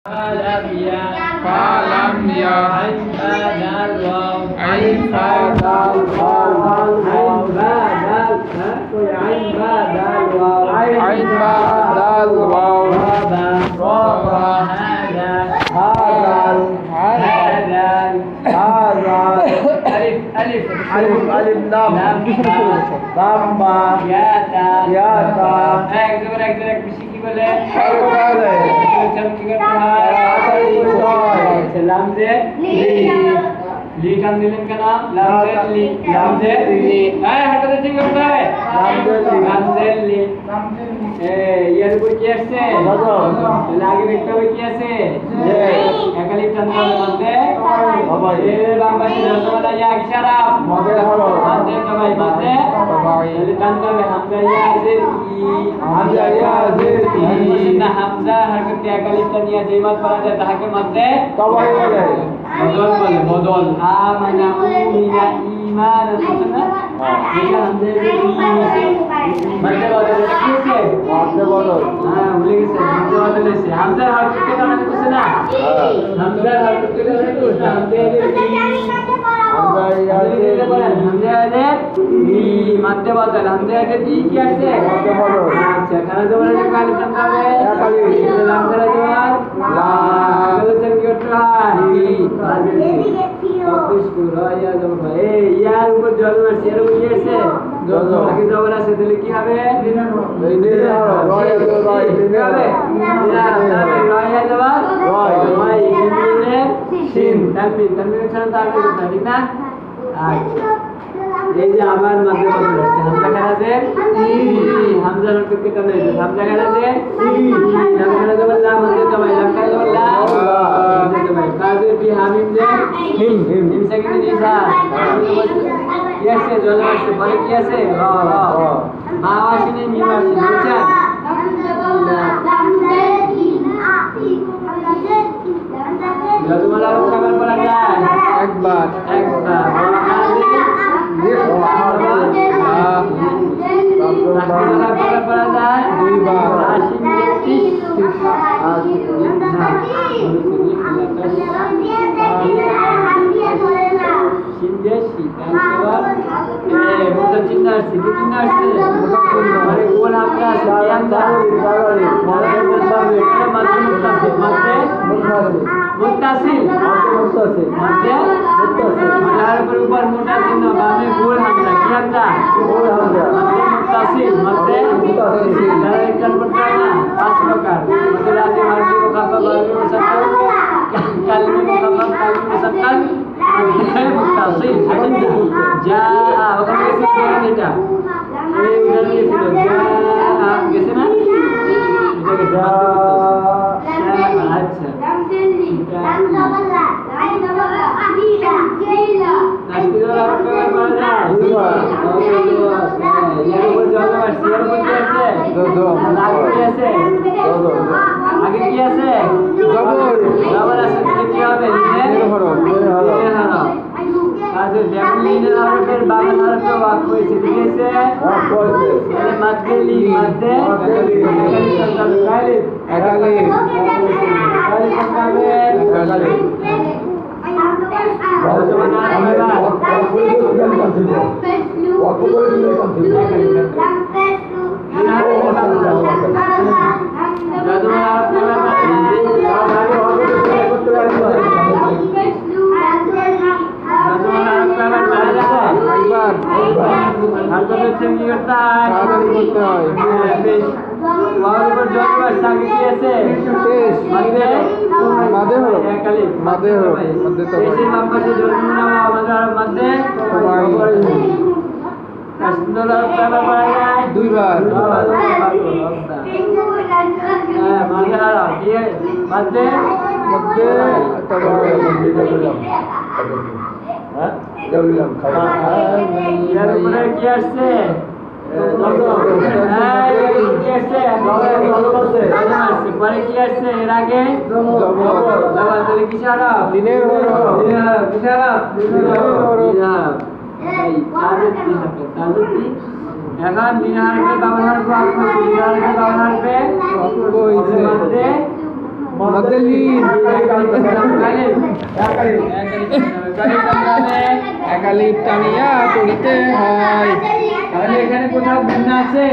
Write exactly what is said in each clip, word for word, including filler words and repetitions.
لم يا فلم يا عين بدل واو عين بدل واو عين بدل ها कोई عين بدل واو عين بدل واو رابع رابع هذا هذا هذا هذا ألف ألف ألف ألف لام لام يا تا يا تا এক জবর এক জবর এক বেশি কি বলে বলে উচ্চারণ কি করতে হয় লাম জে লি লি টান দিলেন কেন লাম জে লি লাম জে লি হ্যাঁ হাতে ঠিক করতে হবে লাম জে লি এ ইয়ার উপর কি আছে লাগে দেখতে হবে কি আছে একালি টান দিলে মধ্যে বাবা এর বাম পাশে রসগোল্লা ইয়া ইশারা মধ্যে হলো মধ্যে ভাই মধ্যে তাহলে টান দিলে হামজা ইয়া জির ই হামজা ইয়া জির ই না হামজা হরকত একালি টান ইয়া যেই মাত পড়া যায় তাকে মধ্যে তবাই বলে বদল বলে বদল আমানা উমিনা ঈমান আছে এটা হামজা ইয়া মধ্যে বদল কি আছে মধ্যে বদল হ্যাঁ ভুলে গেছে মধ্যে বদল আছে হামজা হরকত কে টানা দিতেছে না হামজা হরকত কে টানা দিতেছে হামজা হামজা ইয়া জির হামজা এর ই মধ্যে বদল হামজা এর ই কি আছে মধ্যে বদল আচ্ছা খানা জবর এর কালি টান হবে একালি লাম জবর জবর লা বলছেন কি করতে হয় ই অফিস কো রায়া জবর এই ইয়ার উপর জল মারছে এর উপর কি আছে জল আগে জবর আছে তাহলে কি হবে দিনে হলো রয় রয় দিনে হবে রায়া জবর রয় রয় দিনে শিন তানবিন তানবিন ছাড়া তার কিছু না ঠিক না আচ্ছা এই যে আবার মধ্যে বদল আছে হামজা খারাজে ই হামজা রকম কে টানে হামজা খারাজে ই হামজা খারাজে বললা মধ্যে জমাই লাম খাই বললা মধ্যে জমাই কাজে বি হামিম যে হিম হিম হিম সেকেন্ড দিশা কি আছে জল আছে পরে কি আছে র র মা আসেনি মিম আসেনি বুঝছেন যজমালা কবার পড়া যায় একবার একবার কাজে দুইবার চিন্তা আসছে কি চিন্তা আসছে গোল হামজা আছে কি হামজা মুত্তাসিল মধ্যে যার উপর উপর মোটা চিহ্ন বামে গোল হামজা কি হামজা গোল হামজা মুত্তাসিল মধ্যে যারা একজন করতে হয় না পাঁচ প্রকার মধ্যে রাজি মার্জি মুখাফা বারবি মুসাক্কাল কালমি মুখাফা কালমি মুসাক্কাল মুত্তাসিল যা ওখানে গেছে ধরেন এটা এই উদাহরণ গেছিল যা গেছে না এটা গেছে আচ্ছা আগে কি আছে জবর আছে কি হবে কাজে দেখলিনের হরফের বাগান হরফে ওয়াক হয়েছে ঠিক আছে তাহলে মধ্যে লি মধ্যে একালি একালি একালি হবে একালি দুইবার মধ্যে মধ্যে হ্যাঁ কি আসছে পরে কি আসছে এর আগে দিনের এখন দিনারকে ব্যবহার করবে ব্যবহার করবে Madeline. একালিপ টানিয়া করিতে হয়। তাহলে এখানে কোথাও ভিন্ন আছে?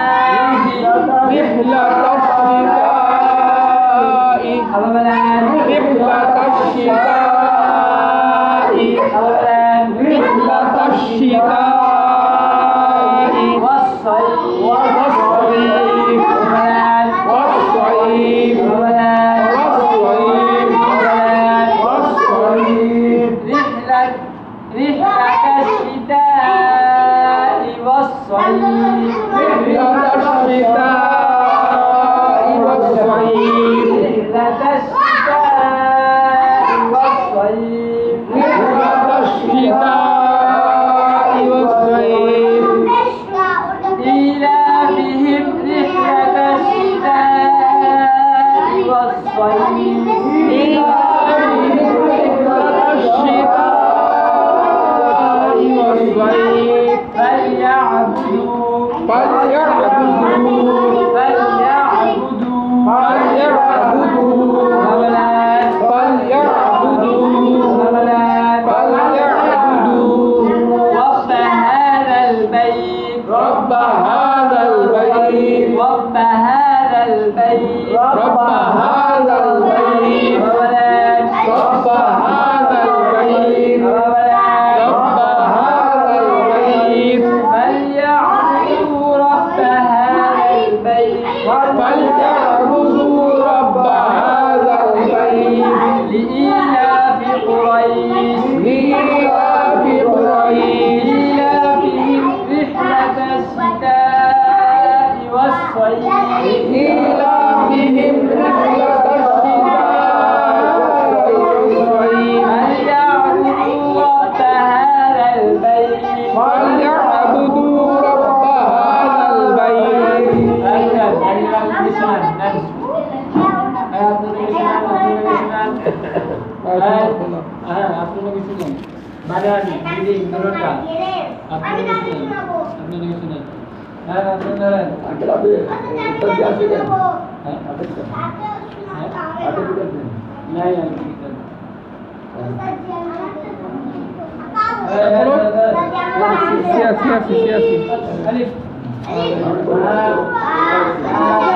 رحلة الشتاء رحلة الشتاء والصيف والصيف والصيف والصيف رحلة رحلة الشتاء والصيف رحلة الشتاء والصيف رحلة الشتاء والصيف رحلة الشتاء والصيف إيلافهم رحلة الشتاء والصيف إيلافهم رحلة الشتاء والصيف فليعبدوا فليعبدوا فليعبدوا فليعبدوا رب هذا البيت رب هذا البيت رب هذا البيت رب هذا البيت رب هذا البيت رب هذا البيت فليعبدوا رب هذا البيت فليعبدوا رب هذا البيت لإيلاف قريش لإيلاف قريش إيلافهم رحلة الشتاء والصيف إيلافهم رحلة الشتاء والصيف فليعبدوا رب هذا البيت فليعبدوا رب هذا البيت. أكثر أيها الإنسان نفسه badan dinding turunkan apa ini apa ini sunan ah sunan agak lebih terbiasa kan ada ada juga nah yang kita siap siap siap alif